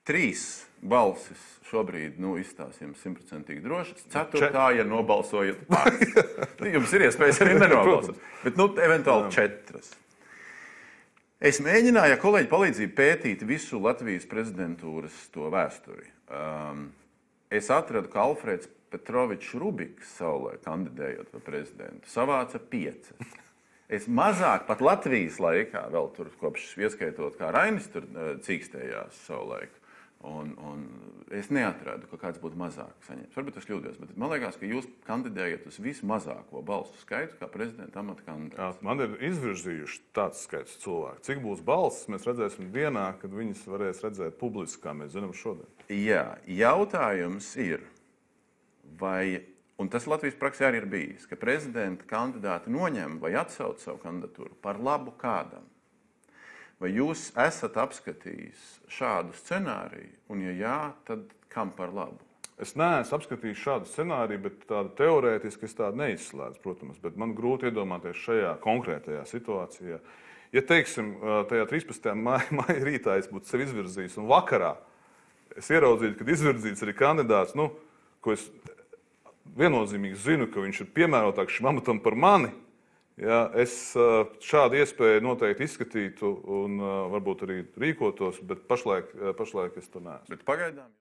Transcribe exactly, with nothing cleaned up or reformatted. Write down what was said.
trīs balsis šobrīd, nu, izstāsim simtprocentīgi drošas. Ceturtā, ja nobalsojat pats. Jums ir iespējas arī nenobalsot. Bet, nu, eventuāli četras. Es mēģināju, ja kolēģi palīdzību pētīt visu Latvijas prezidentūras to vēsturi. Um, es atradu, ka Alfreds Petrovičs Rubiks saulē kandidējot par prezidentu savāca piecas. Es mazāk pat Latvijas laikā, vēl tur kopš ieskaitot, kā Rainis tur cīkstējās savu laiku, un, un es neatradu, ka kāds būtu mazāk saņems. Varbūt es kļūdos, bet man liekas, ka jūs kandidējat uz vismazāko balsu skaitu kā prezidenta amata kandidāts. Jā, man ir izvirzījuši tāds skaits cilvēku. Cik būs balsis, mēs redzēsim dienā, kad viņas varēs redzēt publiski, kā mēs zinām šodien. Jā, jautājums ir, vai... Un tas Latvijas praksē arī ir bijis, ka prezidenta kandidāti noņem vai atsauc savu kandidatūru par labu kādam. Vai jūs esat apskatījis šādu scenāriju, un ja jā, tad kam par labu? Es neesmu apskatījis šādu scenāriju, bet tādu teorētiski es tādu neizslēdzu, protams, bet man grūti iedomāties šajā konkrētajā situācijā. Ja, teiksim, tajā trīspadsmitajā maija rītā es būtu sevi izvirzījis, un vakarā es ieraudzītu, kad izvirzīts arī kandidāts, nu, ko es viennozīmīgi zinu, ka viņš ir piemērotāks šim amatam par mani, ja, es šādu iespēju noteikti izskatītu un varbūt arī rīkotos, bet pašlaik, pašlaik es to neesmu. Bet pagaidām...